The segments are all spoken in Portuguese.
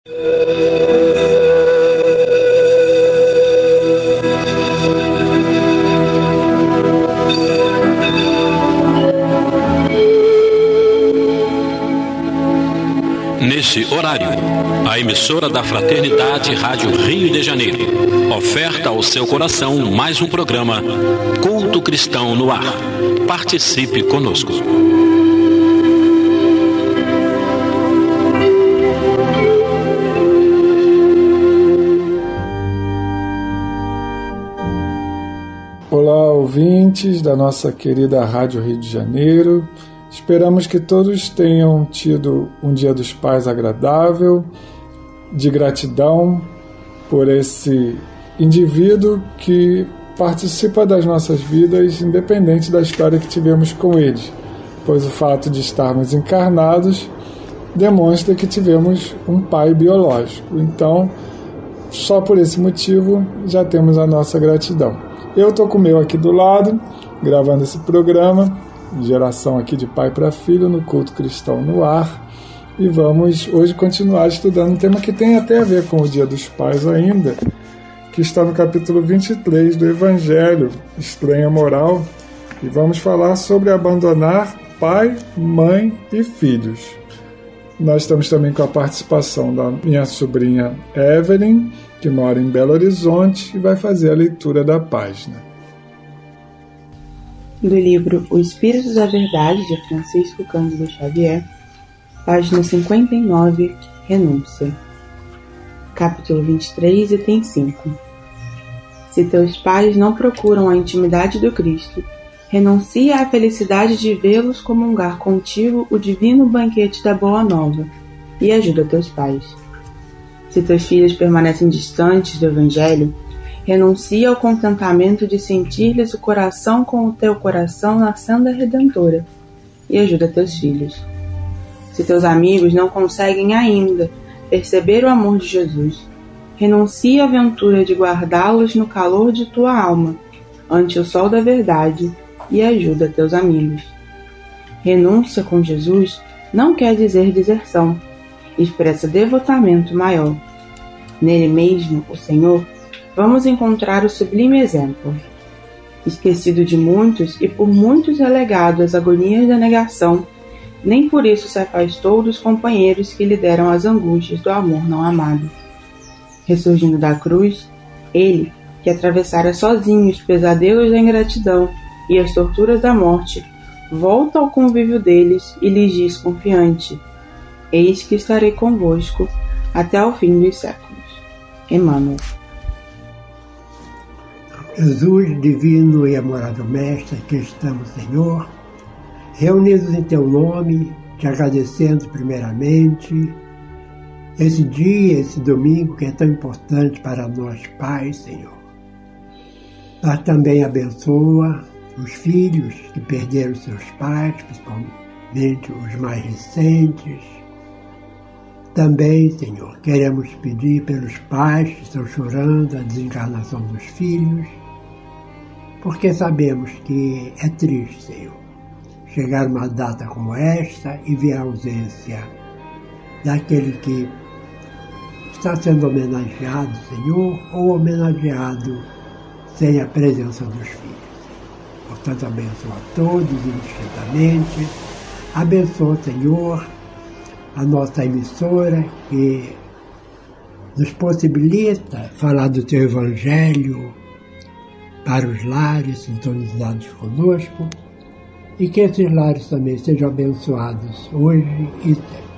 Nesse horário, a emissora da Fraternidade Rádio Rio de Janeiro oferta ao seu coração mais um programa Culto Cristão no Ar. Participe conosco. Olá, ouvintes da nossa querida Rádio Rio de Janeiro. Esperamos que todos tenham tido um Dia dos Pais agradável, de gratidão por esse indivíduo que participa das nossas vidas, independente da história que tivemos com eles, pois o fato de estarmos encarnados demonstra que tivemos um pai biológico. Então, só por esse motivo, já temos a nossa gratidão. Eu estou com o meu aqui do lado, gravando esse programa, geração aqui de pai para filho, no Culto Cristão no Ar, e vamos hoje continuar estudando um tema que tem até a ver com o Dia dos Pais ainda, que está no capítulo 23 do Evangelho, Estranha Moral, e vamos falar sobre abandonar pai, mãe e filhos. Nós estamos também com a participação da minha sobrinha Evelyn, que mora em Belo Horizonte, e vai fazer a leitura da página. Do livro O Espírito da Verdade, de Francisco Cândido Xavier, página 59, Renúncia. Capítulo 23, item 5. Se teus pais não procuram a intimidade do Cristo, renuncia à felicidade de vê-los comungar contigo o divino banquete da Boa Nova, e ajuda teus pais. Se teus filhos permanecem distantes do Evangelho, renuncia ao contentamento de sentir-lhes o coração com o teu coração na senda redentora, e ajuda teus filhos. Se teus amigos não conseguem ainda perceber o amor de Jesus, renuncia à aventura de guardá-los no calor de tua alma, ante o sol da verdade, e ajuda teus amigos. Renúncia com Jesus não quer dizer deserção, expressa devotamento maior. Nele mesmo, o Senhor, vamos encontrar o sublime exemplo. Esquecido de muitos e por muitos relegado às agonias da negação, nem por isso se afastou dos companheiros que lhe deram as angústias do amor não amado. Ressurgindo da cruz, ele, que atravessara sozinho os pesadelos da ingratidão e as torturas da morte, volta ao convívio deles e lhes diz confiante: eis que estarei convosco até ao fim dos séculos. Emmanuel. Jesus, divino e amorável Mestre, aqui estamos, Senhor, reunidos em Teu nome, te agradecendo primeiramente esse dia, esse domingo que é tão importante para nós pais, Senhor. Mas também abençoa os filhos que perderam seus pais, principalmente os mais recentes. Também, Senhor, queremos pedir pelos pais que estão chorando a desencarnação dos filhos, porque sabemos que é triste, Senhor, chegar uma data como esta e ver a ausência daquele que está sendo homenageado, Senhor, ou homenageado sem a presença dos filhos. Portanto, abençoa a todos indistintamente. Abençoa, Senhor, a nossa emissora, que nos possibilita falar do Teu Evangelho para os lares sintonizados conosco, e que esses lares também sejam abençoados hoje e sempre.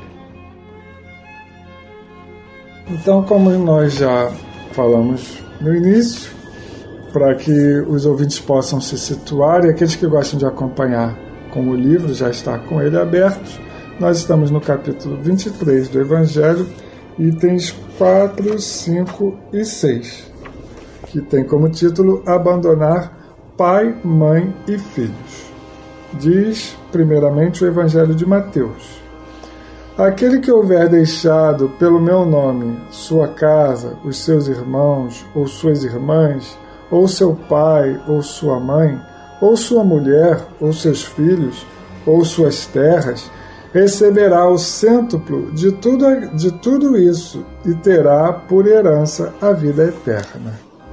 Então, como nós já falamos no início, para que os ouvintes possam se situar, e aqueles que gostam de acompanhar com o livro, já está com ele aberto, nós estamos no capítulo 23 do Evangelho, itens 4, 5 e 6, que tem como título Abandonar pai, mãe e filhos. Diz, primeiramente, o Evangelho de Mateus: aquele que houver deixado pelo meu nome sua casa, os seus irmãos ou suas irmãs, ou seu pai ou sua mãe, ou sua mulher ou seus filhos, ou suas terras, receberá o cêntuplo de tudo isso e terá por herança a vida eterna.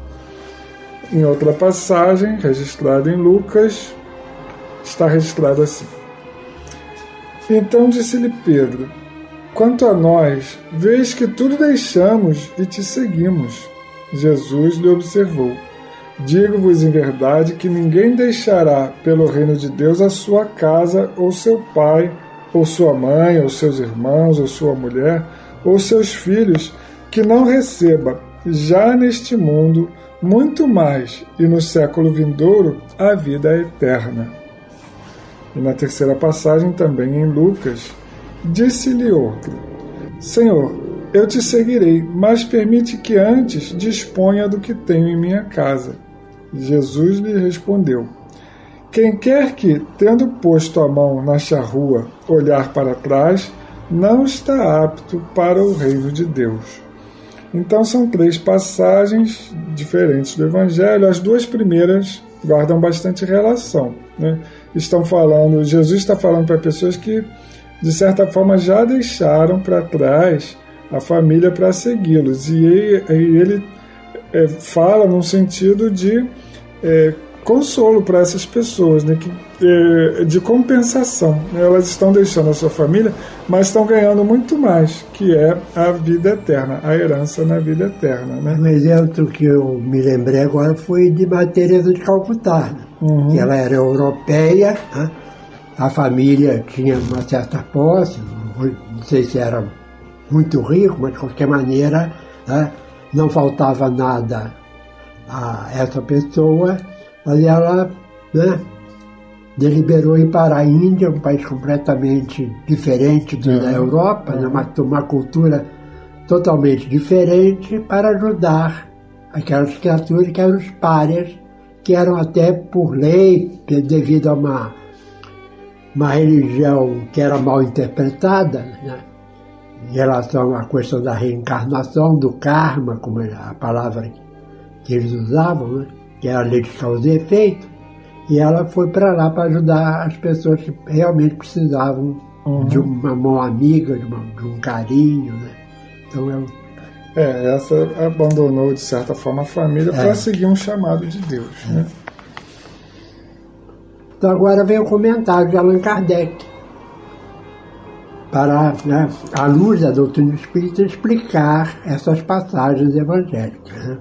Em outra passagem, registrada em Lucas, está registrado assim: Então disse-lhe Pedro: Quanto a nós, vês que tudo deixamos e te seguimos. Jesus lhe observou: Digo-vos em verdade que ninguém deixará pelo reino de Deus a sua casa, ou seu pai, ou sua mãe, ou seus irmãos, ou sua mulher, ou seus filhos, que não receba, já neste mundo, muito mais, e no século vindouro, a vida eterna. E na terceira passagem, também em Lucas, disse-lhe outro: Senhor, eu te seguirei, mas permite que antes disponha do que tenho em minha casa. Jesus lhe respondeu: Quem quer que, tendo posto a mão na charrua, olhar para trás, não está apto para o reino de Deus. Então são 3 passagens diferentes do Evangelho. As 2 primeiras guardam bastante relação, né? Jesus está falando para pessoas que, de certa forma, já deixaram para trás a família para segui-los. E ele fala num sentido de consolo para essas pessoas, né? De compensação. Elas estão deixando a sua família, mas estão ganhando muito mais, que é a vida eterna, a herança na vida eterna, né? Um exemplo que eu me lembrei agora foi de Madre Teresa de Calcutá, né? Que ela era europeia, né? A família tinha uma certa posse, não sei se era muito rico, mas de qualquer maneira, né? Não faltava nada a essa pessoa, mas ela, né, deliberou ir para a Índia, um país completamente diferente da Europa, né, uma cultura totalmente diferente, para ajudar aquelas criaturas que eram os párias, que eram até por lei, devido a uma religião que era mal interpretada, né, em relação à questão da reencarnação, do karma, como é a palavra que eles usavam, né, que era a lei de causa e efeito, e ela foi para lá para ajudar as pessoas que realmente precisavam de uma mão amiga, de um carinho, né? Então essa abandonou, de certa forma, a família para seguir um chamado de Deus, né? Então agora vem o comentário de Allan Kardec, para, né, à luz da doutrina espírita, explicar essas passagens evangélicas, né?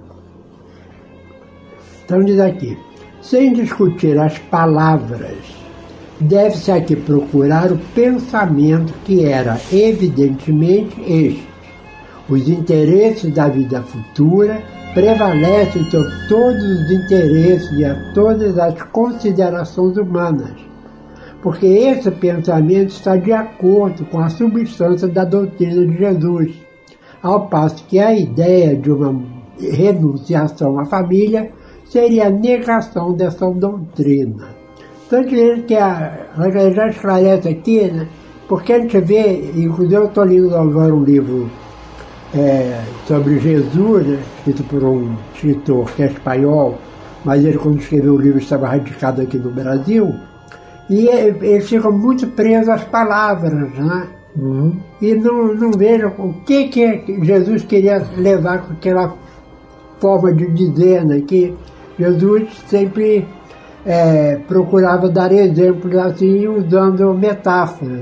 Então diz aqui: sem discutir as palavras, deve-se aqui procurar o pensamento, que era evidentemente este: os interesses da vida futura prevalecem sobre todos os interesses e a todas as considerações humanas, porque esse pensamento está de acordo com a substância da doutrina de Jesus, ao passo que a ideia de uma renunciação à família seria a negação dessa doutrina. Então, que ela já esclarece aqui, né? Porque a gente vê, inclusive eu estou lendo agora um livro sobre Jesus, né, escrito por um escritor que é espanhol, mas ele, quando escreveu o livro, estava radicado aqui no Brasil, e ele fica muito preso às palavras, né? E não vejo o que Jesus queria levar com aquela forma de dizer, né? Que Jesus sempre procurava dar exemplos assim, usando metáforas.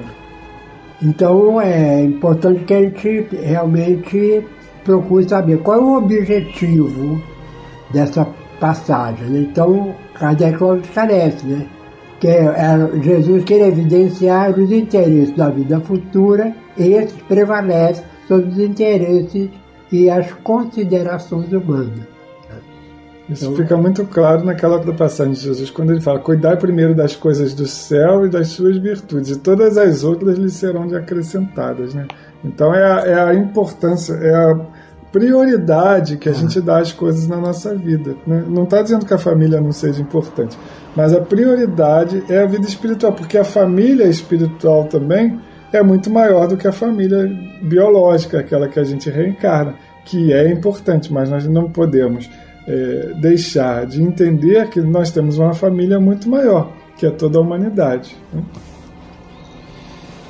Então é importante que a gente realmente procure saber qual é o objetivo dessa passagem, né? Então, Kardec esclarece, né? Que Jesus quer evidenciar os interesses da vida futura, e esses prevalecem sobre os interesses e as considerações humanas. Isso então, fica muito claro naquela outra passagem de Jesus, quando ele fala: cuidai primeiro das coisas do céu e das suas virtudes, e todas as outras lhe serão acrescentadas, né? Então é a importância, é a prioridade que a gente dá às coisas na nossa vida, né? Não está dizendo que a família não seja importante, mas a prioridade é a vida espiritual, porque a família espiritual também é muito maior do que a família biológica, aquela que a gente reencarna, que é importante, mas nós não podemos deixar de entender que nós temos uma família muito maior, que é toda a humanidade, né?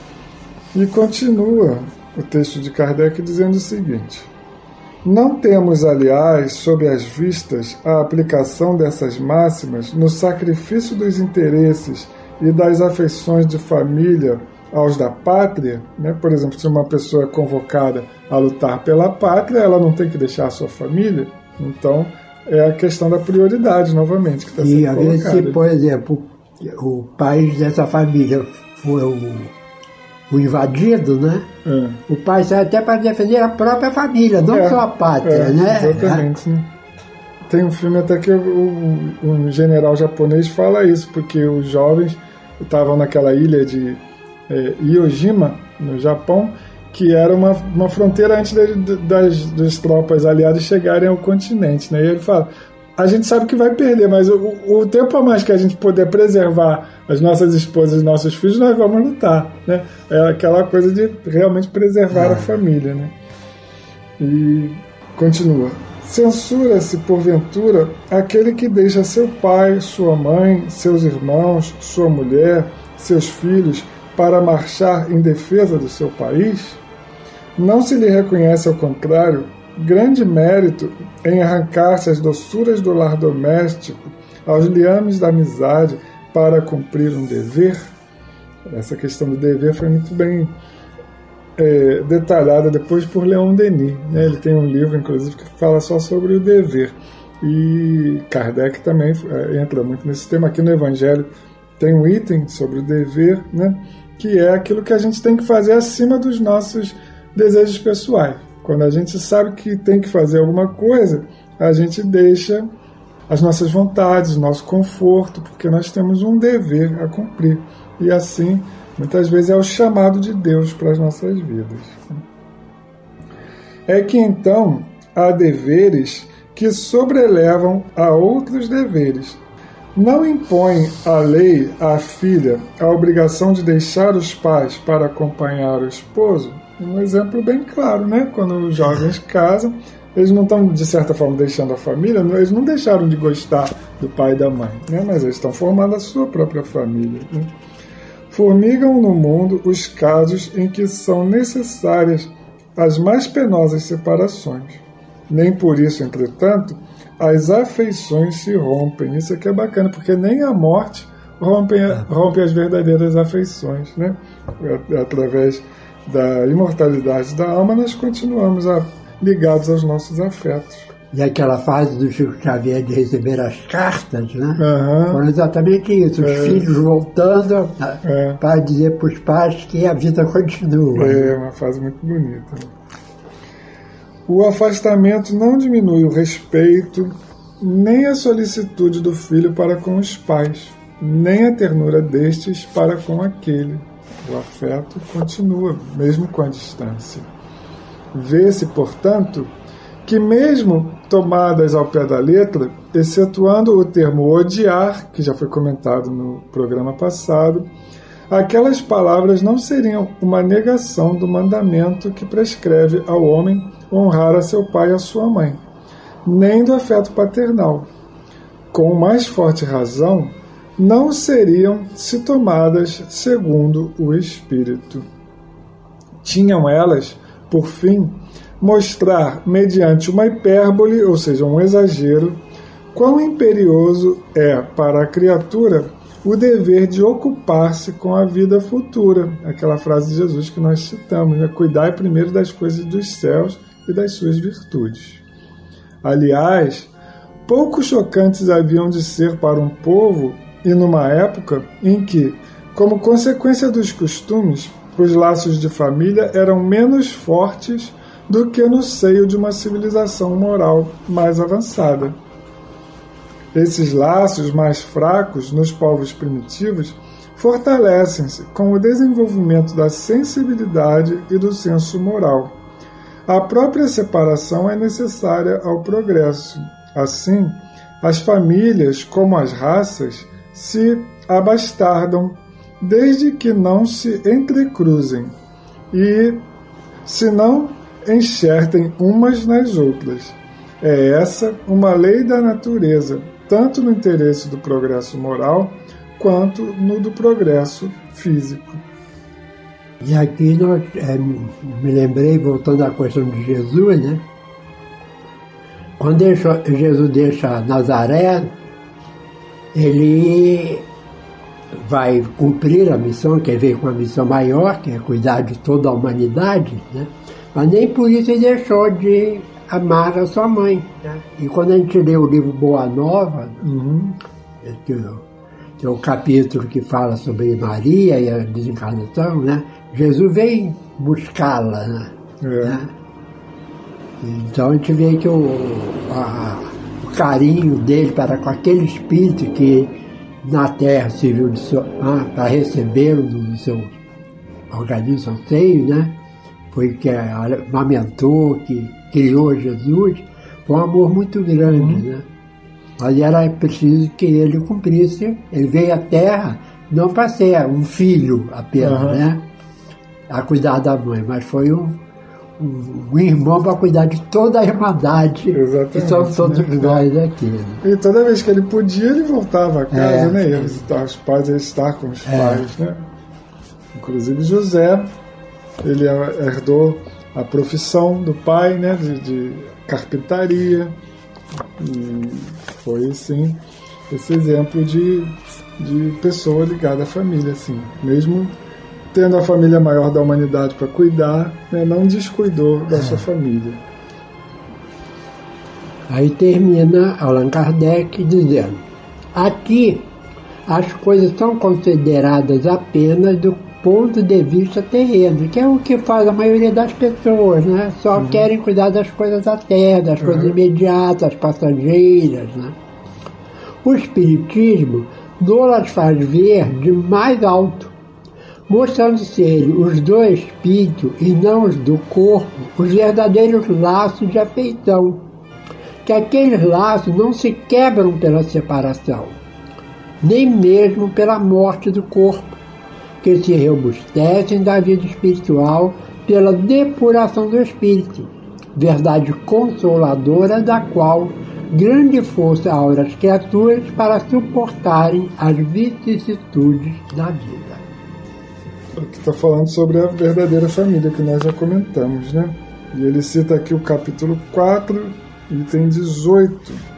E continua o texto de Kardec dizendo o seguinte: não temos, aliás, sob as vistas, a aplicação dessas máximas no sacrifício dos interesses e das afeições de família aos da pátria, né? Por exemplo, se uma pessoa é convocada a lutar pela pátria, ela não tem que deixar a sua família. Então, é a questão da prioridade, novamente, que está sendo colocada. E, às vezes, se, por exemplo, o pai dessa família foi o invadido, né? O pai sai até para defender a própria família, não só a pátria, né? Exatamente. Né? Tem um filme até que um general japonês fala isso, porque os jovens estavam naquela ilha de Iojima, no Japão, que era uma fronteira antes das tropas aliadas chegarem ao continente, né? E ele fala: a gente sabe que vai perder, mas o tempo a mais que a gente puder preservar as nossas esposas e nossos filhos, nós vamos lutar, né? É aquela coisa de realmente preservar a família, né? E continua: censura-se, porventura, aquele que deixa seu pai, sua mãe, seus irmãos, sua mulher, seus filhos, para marchar em defesa do seu país? Não se lhe reconhece, ao contrário, grande mérito em arrancar-se as doçuras do lar doméstico, aos liames da amizade, para cumprir um dever? Essa questão do dever foi muito bem detalhada depois por Leon Denis, né? Ele tem um livro, inclusive, que fala só sobre o dever. E Kardec também entra muito nesse tema. Aqui no Evangelho tem um item sobre o dever, né? Que é aquilo que a gente tem que fazer acima dos nossos desejos pessoais. Quando a gente sabe que tem que fazer alguma coisa, a gente deixa as nossas vontades, o nosso conforto, porque nós temos um dever a cumprir. E assim, muitas vezes é o chamado de Deus para as nossas vidas. É que então há deveres que sobrelevam a outros deveres. Não impõe a lei à filha a obrigação de deixar os pais para acompanhar o esposo? Um exemplo bem claro, né? Quando os jovens casam, eles não estão, de certa forma, deixando a família, eles não deixaram de gostar do pai e da mãe, né? Mas eles estão formando a sua própria família, né? Formigam no mundo os casos em que são necessárias as mais penosas separações. Nem por isso, entretanto, as afeições se rompem. Isso aqui é bacana, porque nem a morte rompe as verdadeiras afeições, né? Através da imortalidade da alma, nós continuamos ligados aos nossos afetos. E aquela fase do Chico Xavier de receber as cartas, né? Foram exatamente isso, os filhos voltando para dizer para os pais que a vida continua. É uma fase muito bonita. O afastamento não diminui o respeito, nem a solicitude do filho para com os pais, nem a ternura destes para com aquele. O afeto continua, mesmo com a distância. Vê-se, portanto, que mesmo tomadas ao pé da letra, excetuando o termo odiar, que já foi comentado no programa passado, aquelas palavras não seriam uma negação do mandamento que prescreve ao homem honrar a seu pai e a sua mãe, nem do afeto paternal. Com mais forte razão, não seriam se tomadas segundo o Espírito. Tinham elas, por fim, mostrar, mediante uma hipérbole, ou seja, um exagero, quão imperioso é para a criatura o dever de ocupar-se com a vida futura. Aquela frase de Jesus que nós citamos, né? Cuidai primeiro das coisas dos céus e das suas virtudes. Aliás, pouco chocantes haviam de ser para um povo e numa época em que, como consequência dos costumes, os laços de família eram menos fortes do que no seio de uma civilização moral mais avançada. Esses laços mais fracos nos povos primitivos fortalecem-se com o desenvolvimento da sensibilidade e do senso moral. A própria separação é necessária ao progresso. Assim, as famílias, como as raças, se abastardam desde que não se entrecruzem e se não enxertem umas nas outras. É essa uma lei da natureza, tanto no interesse do progresso moral quanto no do progresso físico. E aqui nós, me lembrei, voltando à questão de Jesus, né? Quando Jesus deixa Nazaré, ele vai cumprir a missão, que veio com uma missão maior, que é cuidar de toda a humanidade, né? Mas nem por isso ele deixou de amar a sua mãe, né? E quando a gente lê o livro Boa Nova, que é o capítulo que fala sobre Maria e a desencarnação, né? Jesus vem buscá-la, né? Então a gente vê que o carinho dele para com aquele espírito que na Terra se viu para recebê-lo no seu organismo, seu seio, né? Foi que amamentou, que criou Jesus, foi um amor muito grande, né? Mas era preciso que ele cumprisse. Ele veio à Terra não para ser um filho apenas, né? A cuidar da mãe, mas foi um irmão para cuidar de toda a irmandade. Exatamente, que somos todos nós aqui. Né? E toda vez que ele podia, ele voltava a casa, né? Ia visitar os pais, ia estar com os pais, né? Inclusive José, ele herdou a profissão do pai, né? De carpintaria. E foi, sim, esse exemplo de pessoa ligada à família, assim. Mesmo tendo a família maior da humanidade para cuidar, né, não descuidou da sua família. Aí termina Allan Kardec dizendo: aqui as coisas são consideradas apenas do ponto de vista terreno, que é o que faz a maioria das pessoas, né? Só querem cuidar das coisas da terra, das coisas imediatas, passageiras, né? O Espiritismo nos as faz ver de mais alto, mostrando serem os do espírito e não os do corpo os verdadeiros laços de afeição, que aqueles laços não se quebram pela separação, nem mesmo pela morte do corpo, que se robustecem da vida espiritual pela depuração do espírito, verdade consoladora da qual grande força aura às criaturas para suportarem as vicissitudes da vida. Que está falando sobre a verdadeira família, que nós já comentamos, né? E ele cita aqui o capítulo 4, item 18,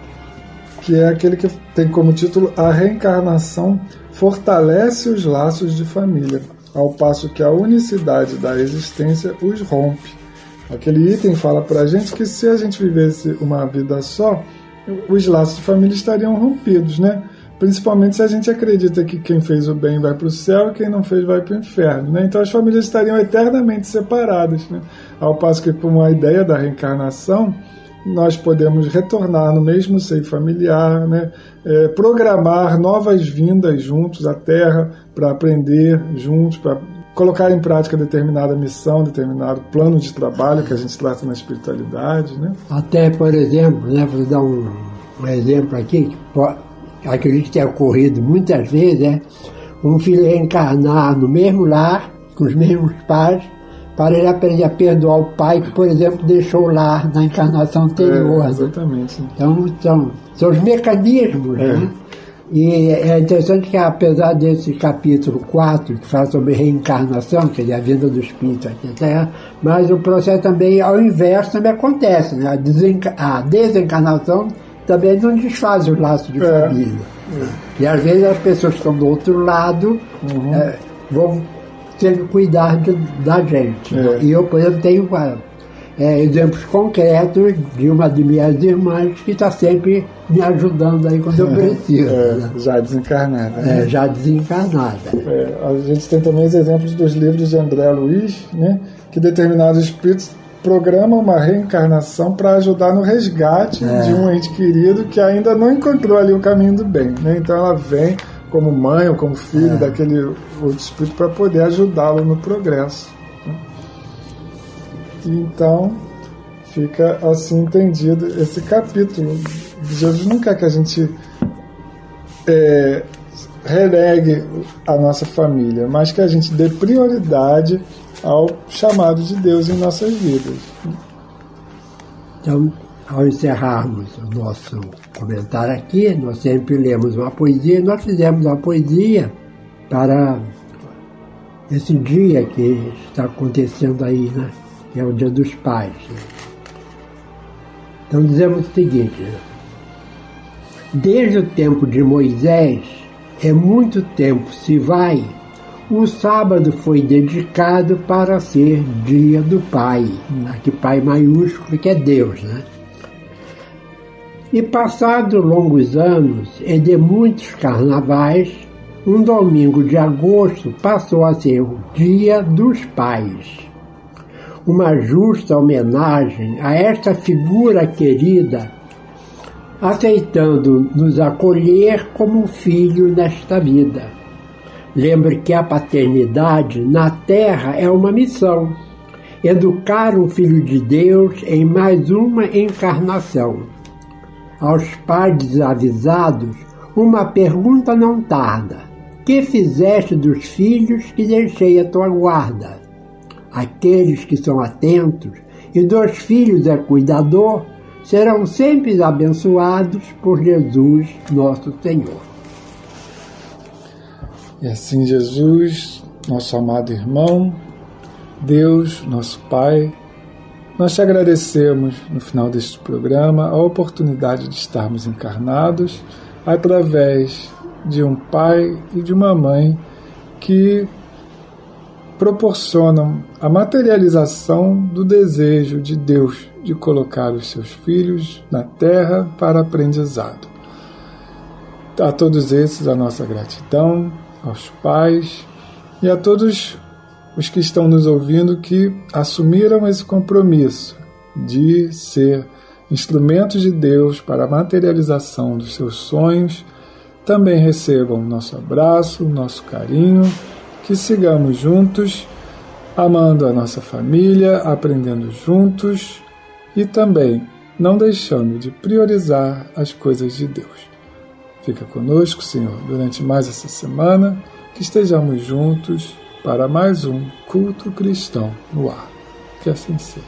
que é aquele que tem como título: A reencarnação fortalece os laços de família, ao passo que a unicidade da existência os rompe. Aquele item fala para a gente que se a gente vivesse uma vida só, os laços de família estariam rompidos, né? Principalmente se a gente acredita que quem fez o bem vai para o céu e quem não fez vai para o inferno, né? Então as famílias estariam eternamente separadas, né? Ao passo que, com a ideia da reencarnação, nós podemos retornar no mesmo seio familiar, né? Programar novas vindas juntos à Terra para aprender juntos, para colocar em prática determinada missão, determinado plano de trabalho que a gente trata na espiritualidade, né? Até, por exemplo, né, vou dar um exemplo aqui, que acredito que tenha ocorrido muitas vezes, um filho reencarnar no mesmo lar, com os mesmos pais, para ele aprender a perdoar o pai que, por exemplo, deixou o lar na encarnação anterior. Exatamente. Então, são os mecanismos, né? E é interessante que, apesar desse capítulo 4, que fala sobre reencarnação, que é a vinda do espírito aqui na Terra, mas o processo também, ao inverso, também acontece, né? A desencarnação também não desfaz os laços de família. E às vezes as pessoas que estão do outro lado vão ter que cuidar da gente. Né? E eu, por exemplo, tenho exemplos concretos de uma de minhas irmãs que está sempre me ajudando aí quando eu preciso. Né? Já desencarnada. Né? Já desencarnada. A gente tem também os exemplos dos livros de André Luiz, né? Que determinados espíritos programam uma reencarnação para ajudar no resgate de um ente querido que ainda não encontrou ali o caminho do bem. Né? Então ela vem como mãe ou como filho daquele outro espírito para poder ajudá-lo no progresso. Né? Então fica assim entendido esse capítulo. Jesus não quer que a gente relegue a nossa família, mas que a gente dê prioridade ao chamado de Deus em nossas vidas. Então, ao encerrarmos o nosso comentário aqui, nós sempre lemos uma poesia, nós fizemos uma poesia para esse dia que está acontecendo aí, né? Que é o Dia dos Pais. Né? Então dizemos o seguinte, né? Desde o tempo de Moisés, é muito tempo se vai, o sábado foi dedicado para ser dia do Pai, aqui Pai maiúsculo, que é Deus, né? E passados longos anos e de muitos carnavais, um domingo de agosto passou a ser o Dia dos Pais. Uma justa homenagem a esta figura querida, aceitando nos acolher como filho nesta vida. Lembre que a paternidade na Terra é uma missão, educar um filho de Deus em mais uma encarnação. Aos pais desavisados, uma pergunta não tarda: que fizeste dos filhos que deixei a tua guarda? Aqueles que são atentos e dos filhos é cuidador, serão sempre abençoados por Jesus, nosso Senhor. E assim, Jesus, nosso amado irmão, Deus, nosso Pai, nós te agradecemos no final deste programa a oportunidade de estarmos encarnados através de um pai e de uma mãe que proporcionam a materialização do desejo de Deus de colocar os seus filhos na terra para aprendizado. A todos esses, a nossa gratidão, aos pais e a todos os que estão nos ouvindo que assumiram esse compromisso de ser instrumentos de Deus para a materialização dos seus sonhos, também recebam nosso abraço, nosso carinho, que sigamos juntos, amando a nossa família, aprendendo juntos e também não deixando de priorizar as coisas de Deus. Fica conosco, Senhor, durante mais essa semana, que estejamos juntos para mais um Culto Cristão no Ar. Que assim seja.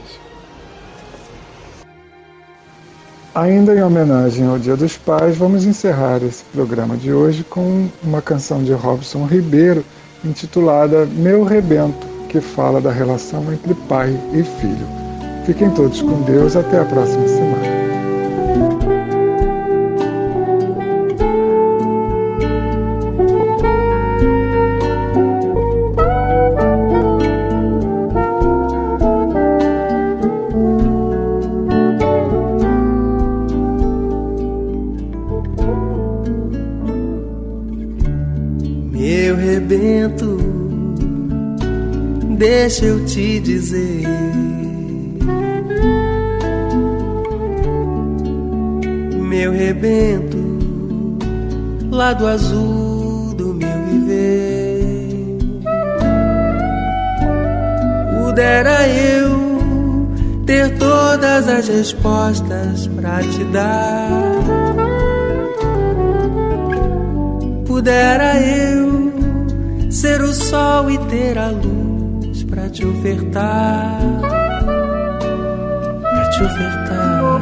Ainda em homenagem ao Dia dos Pais, vamos encerrar esse programa de hoje com uma canção de Robson Ribeiro, intitulada Meu Rebento, que fala da relação entre pai e filho. Fiquem todos com Deus, até a próxima semana. Meu rebento, deixa eu te dizer, meu rebento, lado azul do meu viver. Pudera eu ter todas as respostas pra te dar, pudera eu ser o sol e ter a luz pra te ofertar, pra te ofertar.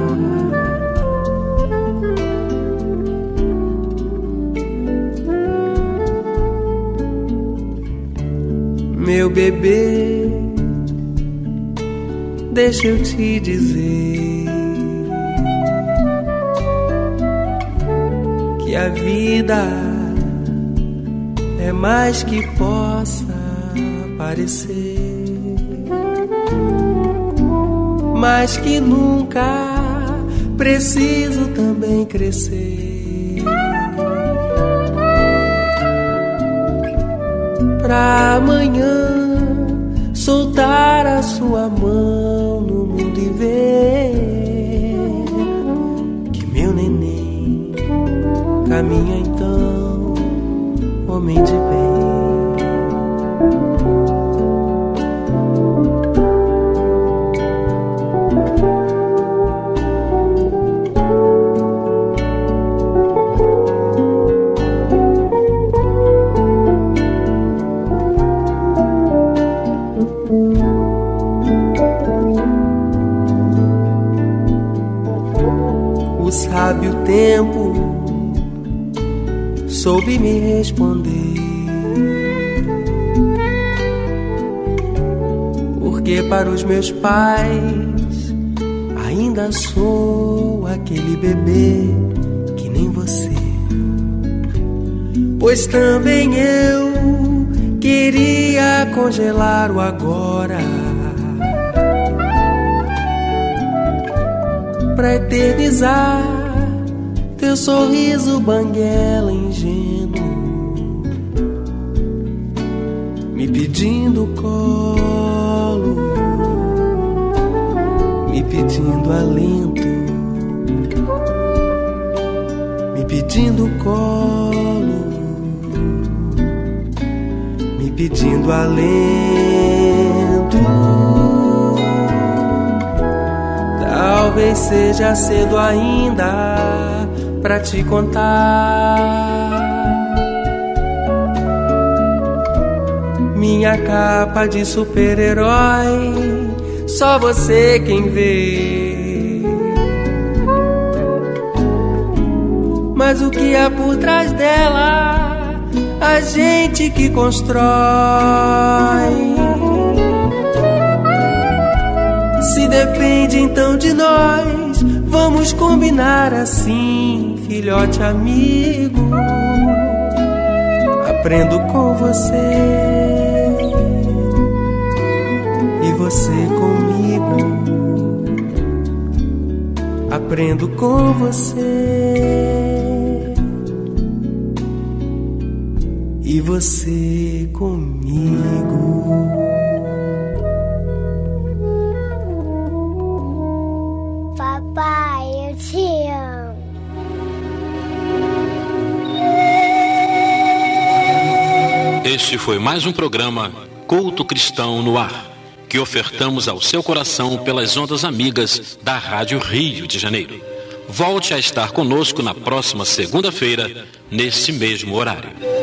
Meu bebê, deixa eu te dizer que a vida é mais que possa parecer, mas que nunca preciso também crescer pra amanhã soltar a sua mão no mundo e ver que meu neném caminha então, homem de bem. O sábio tempo soube me responder porque para os meus pais ainda sou aquele bebê que nem você. Pois também eu queria congelar o agora, pra eternizar teu sorriso banguela ingênuo, me pedindo colo, me pedindo alento, me pedindo colo, me pedindo alento. Talvez seja cedo ainda pra te contar minha capa de super-herói, só você quem vê. Mas o que há por trás dela, a gente que constrói. Se depende então de nós, vamos combinar assim, filhote amigo. Aprendo com você e você comigo. Aprendo com você e você comigo. Papai, eu te amo. Este foi mais um programa Culto Cristão no Ar, que ofertamos ao seu coração pelas ondas amigas da Rádio Rio de Janeiro. Volte a estar conosco na próxima segunda-feira, nesse mesmo horário.